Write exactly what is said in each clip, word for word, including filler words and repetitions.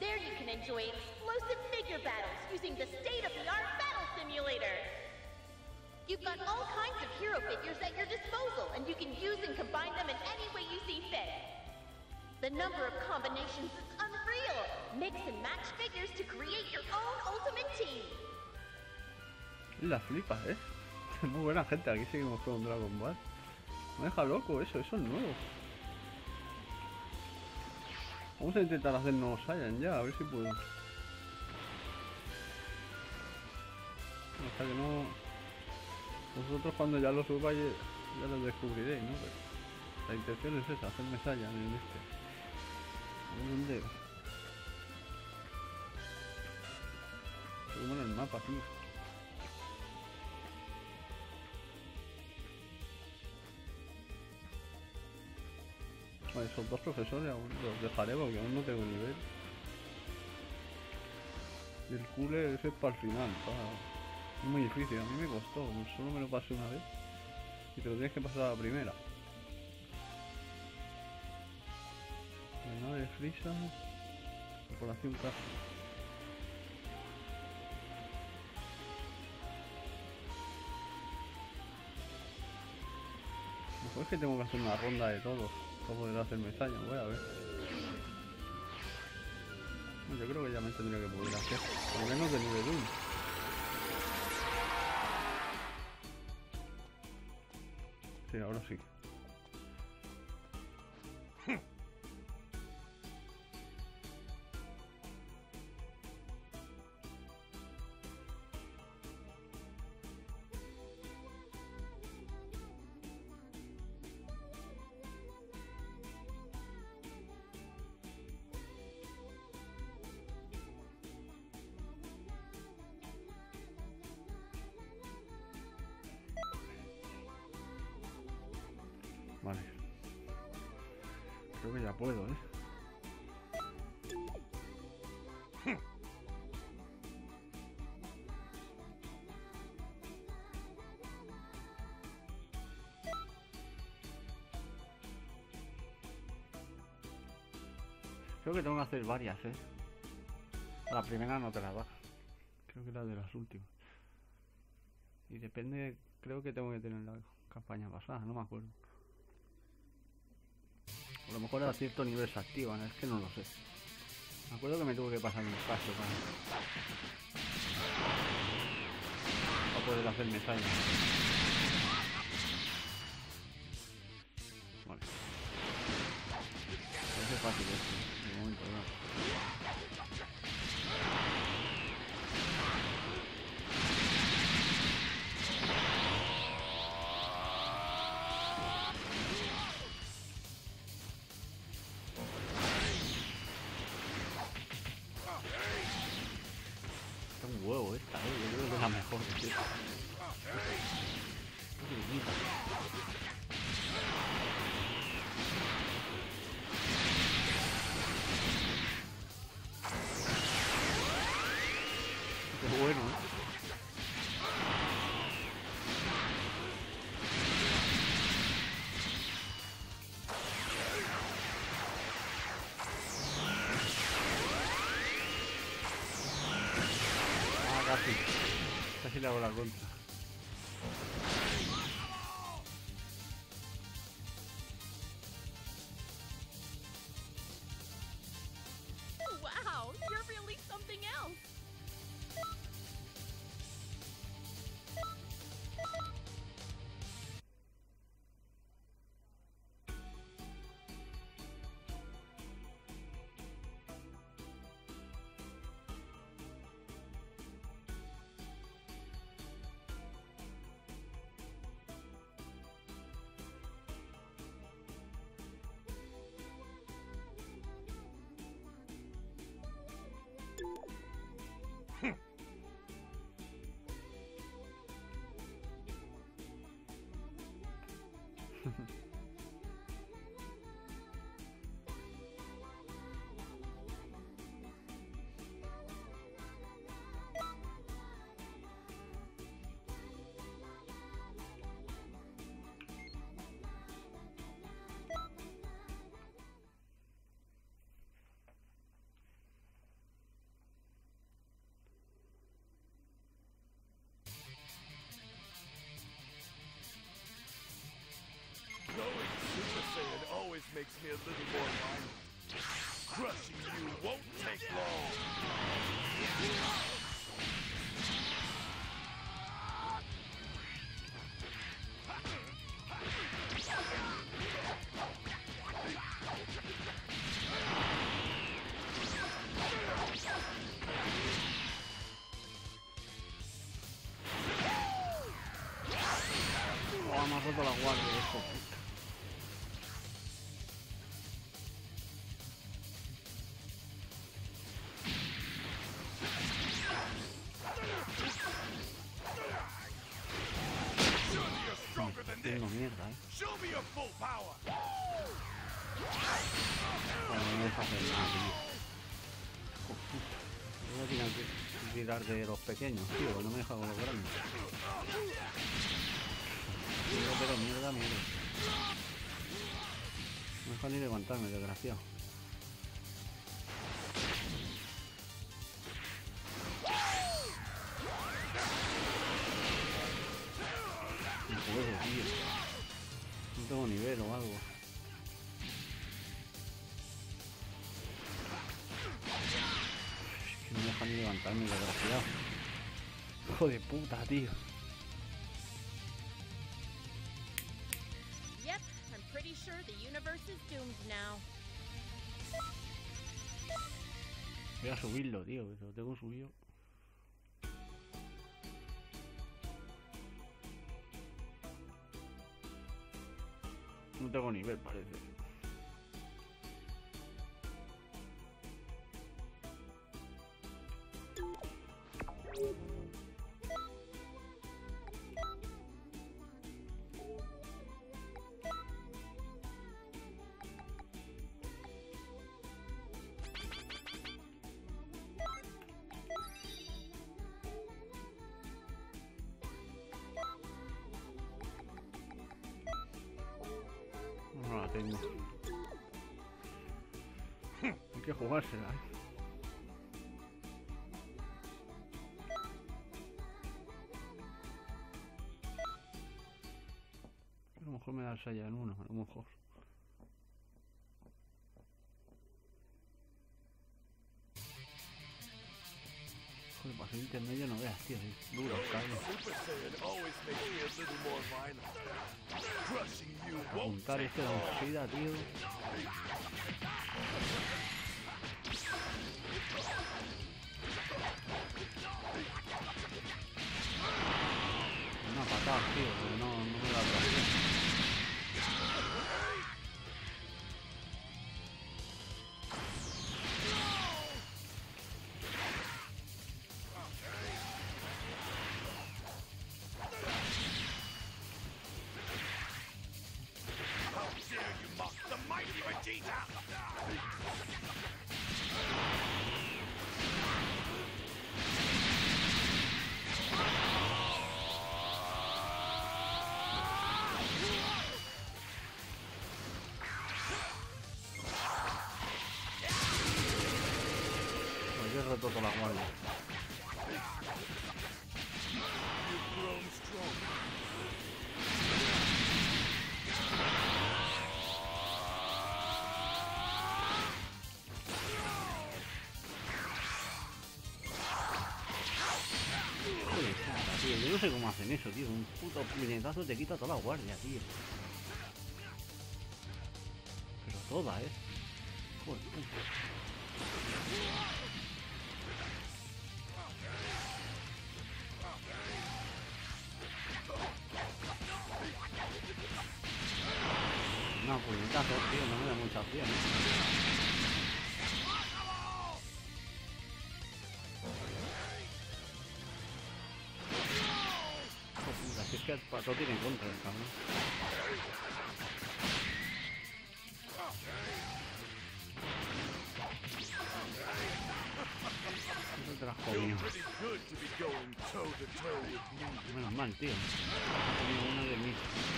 There you can enjoy explosive figure battles using the state-of-the-art battle simulator. You've got all kinds of hero figures at your disposal, and you can use and combine them in any way you see fit. The number of combinations is unreal. Mix and match figures to create your own ultimate team. La flipa, ¿eh? Muy buena gente, aquí seguimos con un Dragon Ball. Me deja loco eso, eso es nuevo. Vamos a intentar hacer nuevos Saiyan ya, a ver si puedo. Hasta que no... Vosotros cuando ya lo subáis ya lo descubriréis, ¿no? Pero la intención es esa, hacerme Saiyan en este. ¿Dónde? Subimos en el mapa, tío. Bueno, esos dos profesores aún los dejaré porque aún no tengo nivel. Y el cooler ese es para el final, para... Es muy difícil, a mí me costó, solo me lo pasé una vez. Y te lo tienes que pasar a la primera. La nave de Frieza. Corporación K. Mejor es que tengo que hacer una ronda de todos para poder hacerme Saiyan, voy a ver. Yo creo que ya me tendría que poder hacer, por lo menos de nivel uno. Sí, ahora sí. Vale. Creo que ya puedo, ¿eh? Creo que tengo que hacer varias, ¿eh? La primera no te la da. Creo que era de las últimas. Y depende... Creo que tengo que tener la campaña pasada, no me acuerdo. A lo mejor a cierto nivel se activan, es que no lo sé. Me acuerdo que me tuve que pasar un espacio para... para poder hacerme Saiyan. Vale. Parece fácil esto, de momento, ¿no? Un huevo esta, eh, yo creo que es la mejor que tiene. Qué bueno, eh. Casi, casi le hago la contra. Wow, you're really something else. Oh, me ha roto la guardia, hijo de puta. Tengo mierda, eh. Bueno, no me deja hacer nada, tío. Hijo de puta. Voy a tirar que tirar de los pequeños, tío, que no me deja con los grandes. Mierda, pero mierda, mierda. No me deja ni levantarme, desgraciado. No puedo, tío. No tengo nivel o algo. Es que no me deja ni levantarme, desgraciado. Hijo de puta, tío. Yep, I'm pretty sure the universe is doomed now. Voy a subirlo, tío, que lo tengo subido. No tengo nivel, parece. No la tengo. Hay que jugársela, ¿eh? A lo mejor me da el Saya en uno, a lo mejor. Joder, para ser intermedio no veas, tío, es duro, cabrón. Apuntar este de la tío. Una patada, tío, porque no, no me da tracción. Pues yo he roto toda la guardia. Joder, puta, tío, yo no sé cómo hacen eso, tío. Un puto puñetazo te quita toda la guardia, tío. Pero toda, eh. Joder, puta. No, puñetazo, tío, no me da mucha opción, eh. Si es que el pato tiene contra el cabrón. Eso te lo has comido. Menos mal, tío. Ha comido una de mí.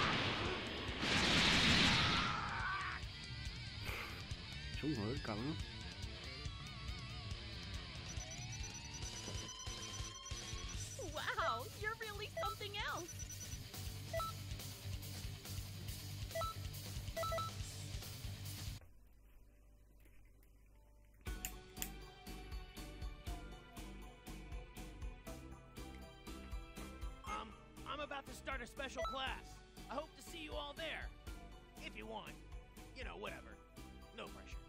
Chungo, el cabrón. Wow, you're really something else. about to start a special class. I hope to see you all there. If you want. You know, whatever. No pressure.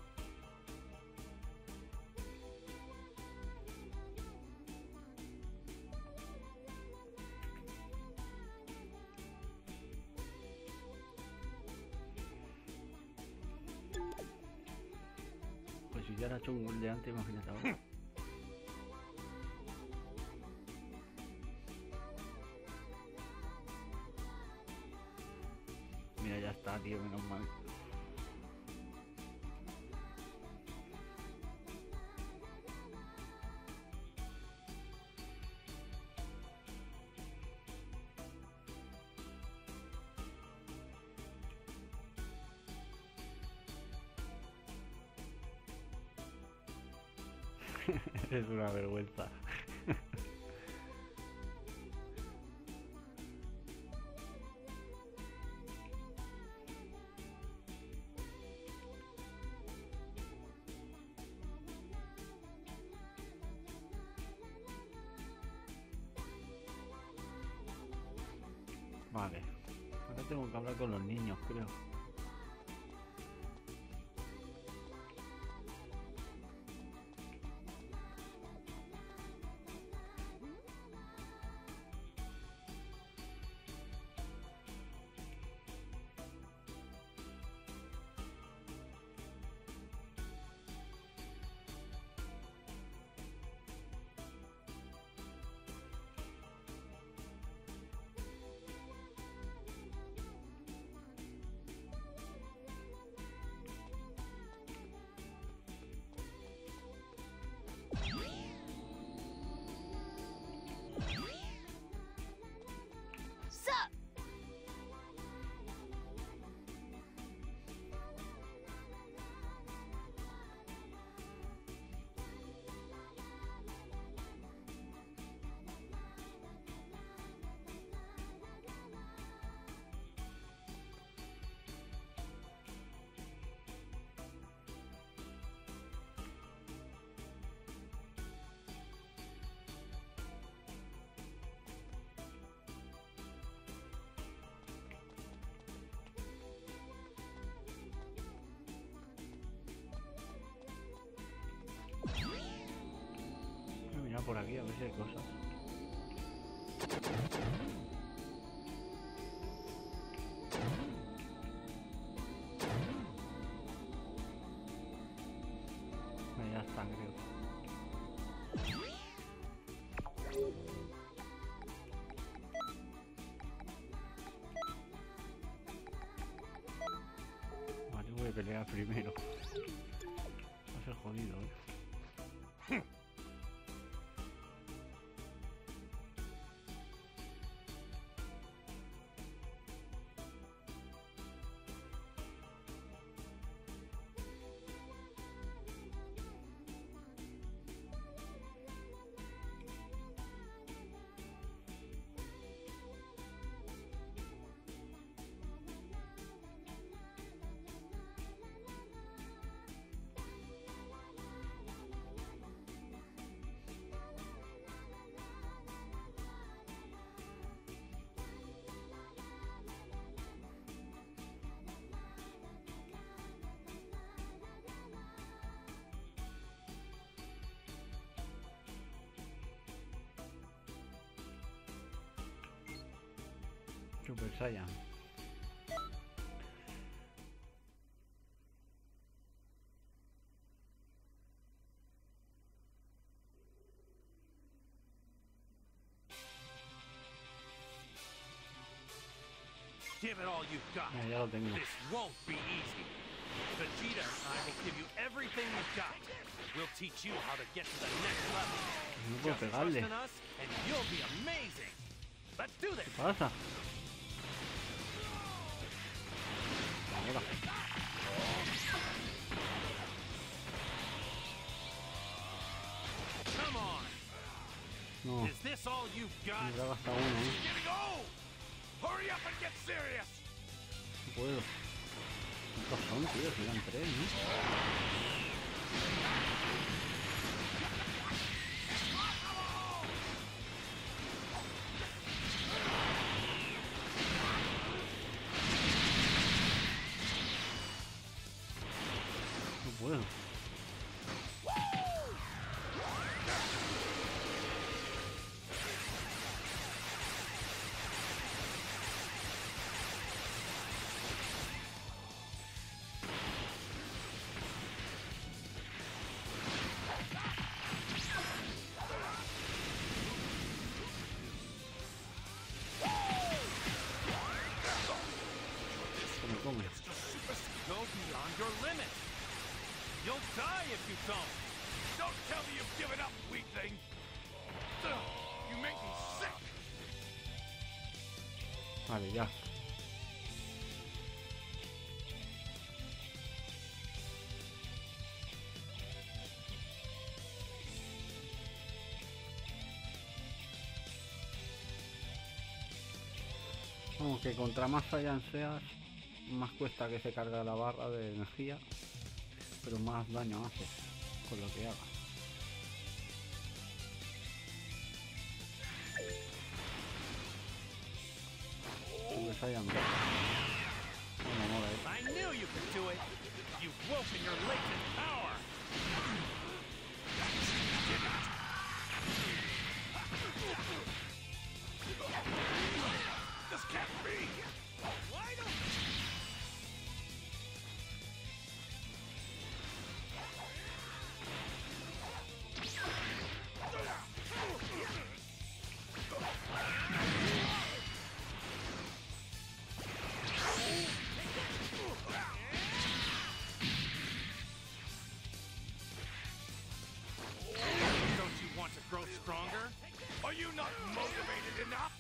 Pues si ya era chungo el de antes, imagínate ahora. Mira, ya está, tío, menos mal. Es una vergüenza. Vale, ahora tengo que hablar con los niños, creo. Sup? Voy a mirar por aquí a ver si hay cosas. Ahí ya están, creo. Vale, voy a pelear primero. Va a ser jodido, ¿eh? Super Saiyan. Give it all you've got. Ah, ya lo tengo. This won't be easy. Vegeta and I will give you everything we've got. We'll teach you how to get to the next level. No puedo Just trust pegarle. in us and you'll be amazing. Let's do this. ¿Qué pasa? Ahora. Come on. No, Is this all you've got? me habrá gastado uno, ¿eh? Getting old. Hurry up and get serious. No puedo. ¿Cuántos son, tío? Si eran tres, ¿no? stone. Don't tell me you've given up, weakling. Ugh, you make me sick. Vale, ya. Vamos, que contra más Saiyan seas, más cuesta que se carga la barra de energía, pero más daño haces con lo que hagas. Super Saiyan dos. No me mola, eh. I knew you could do it. You've woken your latent power. This can't be. Why don't Don't you want to grow stronger? Are you not motivated enough?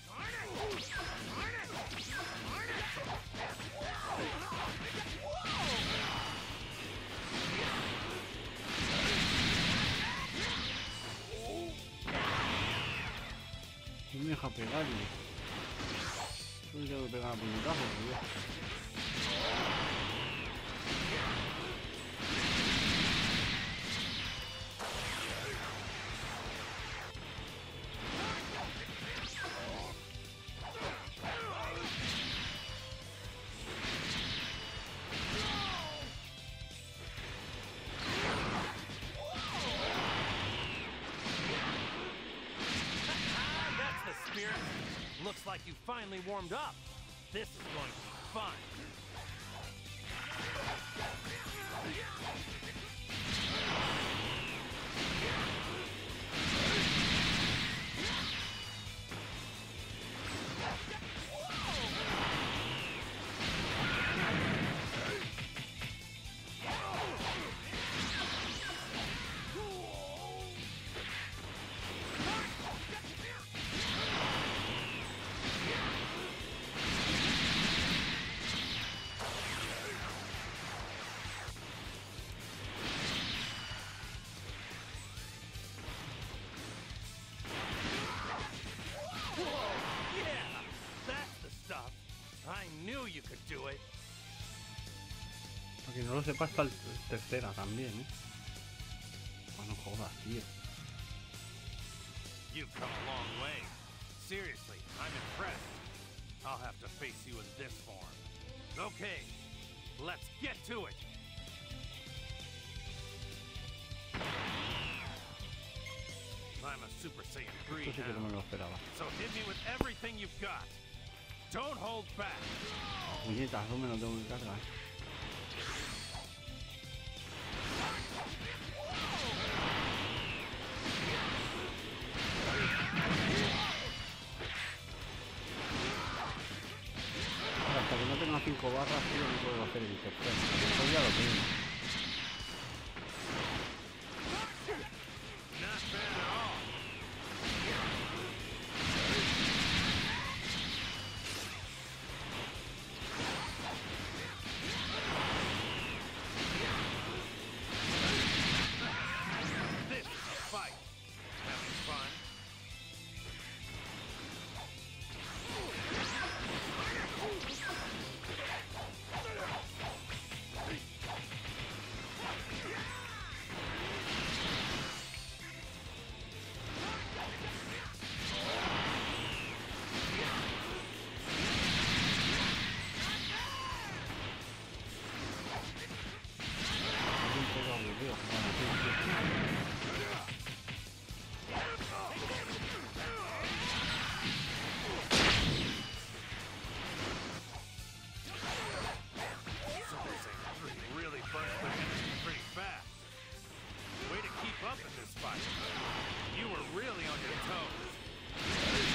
No me deja pegarle. Solo tengo que pegar a puñetazos, tío. That's the spirit. Looks like you finally warmed up. This is going to be fun. Yeah, that's the stuff. I knew you could do it. Para que no lo sepa, está el tercera también, ¿eh? Ah, no jodas, tío. You've come a long way. Seriously, I'm impressed. I'll have to face you in this form. Okay, let's get to it. I'm a Super Saiyan three Esto sí que no me now, lo esperaba. so hit me with everything you've got. Don't hold back. Puñetazo me lo tengo que cargar. Hasta que no tenga cinco barras, tío, no puedo hacer el tercero. Eso ya lo tengo. Not bad at all. This is a fight. Having fun? Es un poco aburrido. Bueno, sí, sí. Super Saiyan three really burns their energy pretty fast. Way to keep up in this fight. You were really on your toes.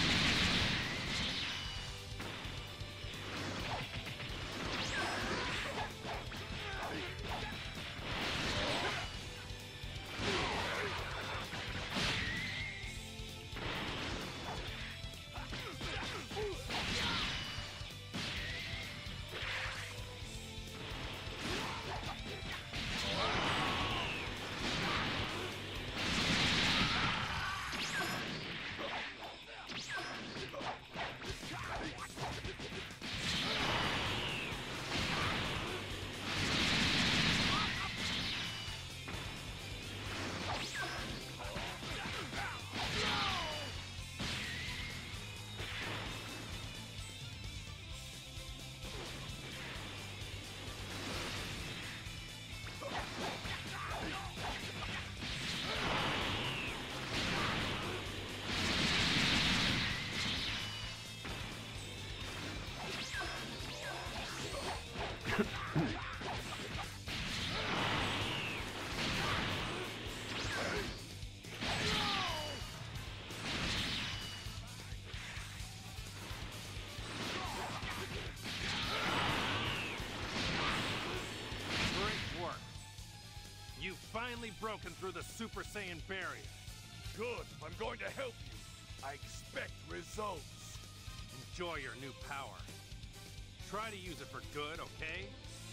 finally broken through the Super Saiyan barrier. Good. I'm going to help you. I expect results. Enjoy your new power. Try to use it for good, okay?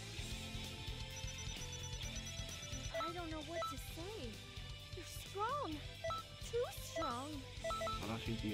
I don't know what to say. You're strong. Too strong. Ahora sí, tío.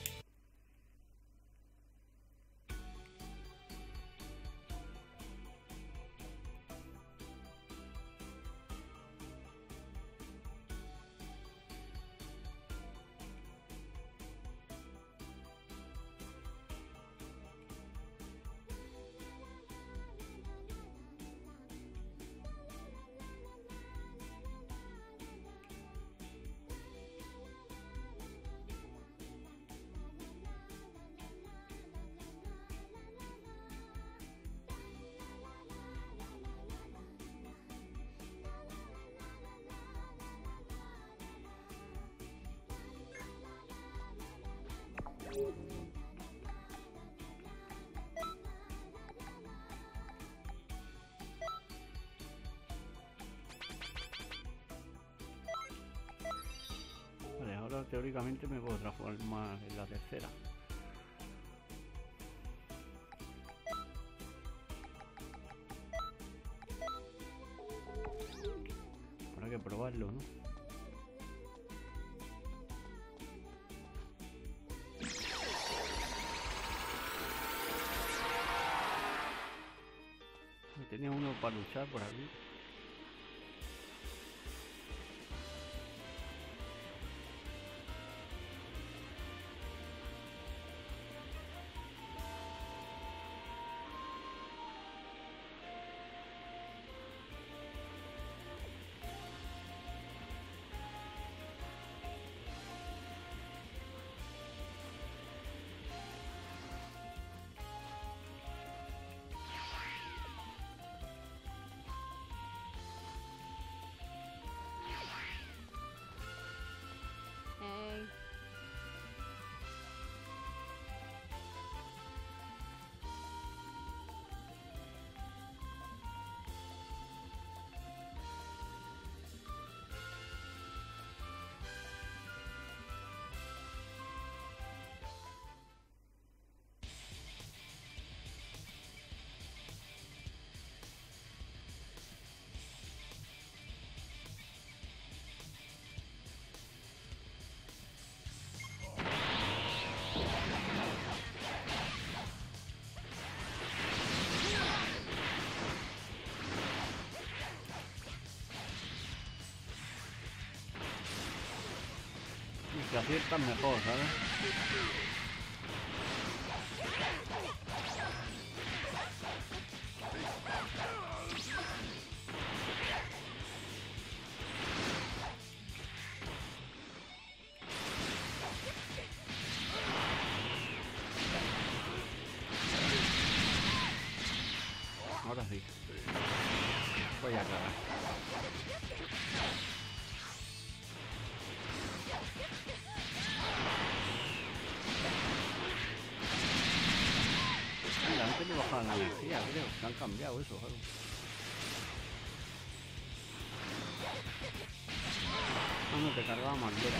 Vale, ahora teóricamente me puedo transformar en la tercera. Habrá que probarlo, ¿no? Tenía uno para luchar por aquí. Hey. Si aciertan mejor, ¿sabes? Ahora sí. Voy a cagar. Antes me bajaban la energía, creo. Se han cambiado eso, algo. Ah, no, te cargaba más lenta.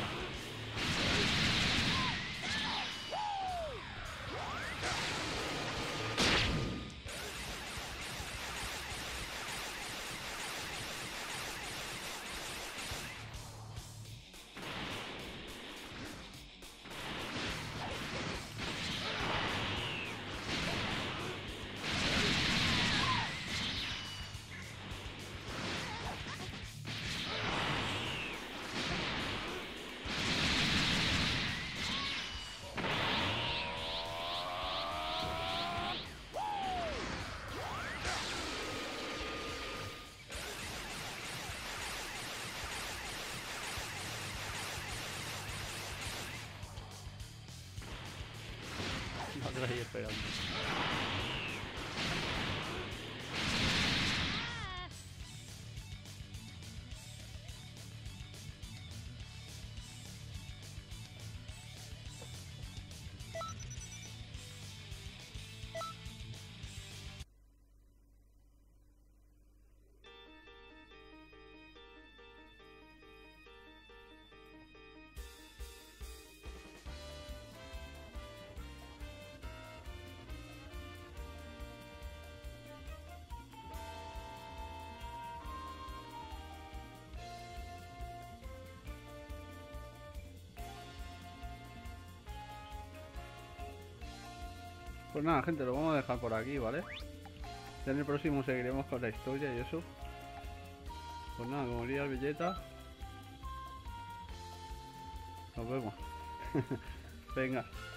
Ahí esperando. Pues nada, gente, lo vamos a dejar por aquí, ¿vale? Ya en el próximo seguiremos con la historia y eso. Pues nada, como diría el Vegeta. Nos vemos. Venga.